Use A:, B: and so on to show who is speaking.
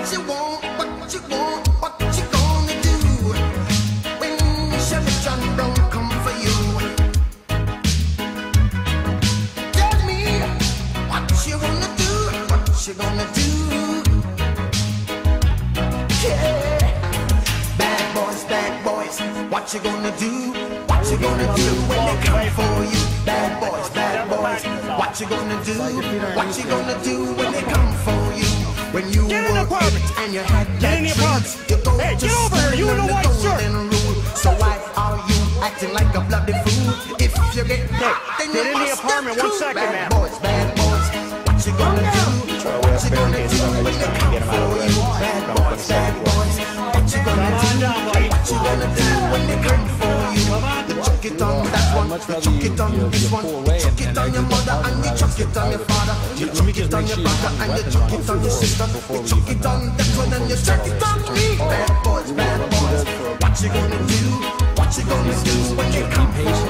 A: you want, what you want, what you gonna do when Chevy John Brown come for you? Tell me what you wanna do, what you gonna do? Yeah, bad boys, what you gonna do? What you gonna do when they come for you? Bad boys, what you gonna do? What you gonna do when they come for you? When you were it and you had that dreams, you go to school and the golden rule. So why are you acting like a bloody fool? If you get caught, then you must get cool. Bad boys, what you gonna do? What you gonna do when they come for you? Bad boys, what you gonna do? What you gonna do when they come for you? You chuck it on that one, you chuck it on this one, you chuck it on your mother and you chuck it on your father, you chuck it on your brother and you chuck it on your sister, you chuck it on that one and you chuck it on me. Bad boys, what you gonna do? What you gonna do when they come for you?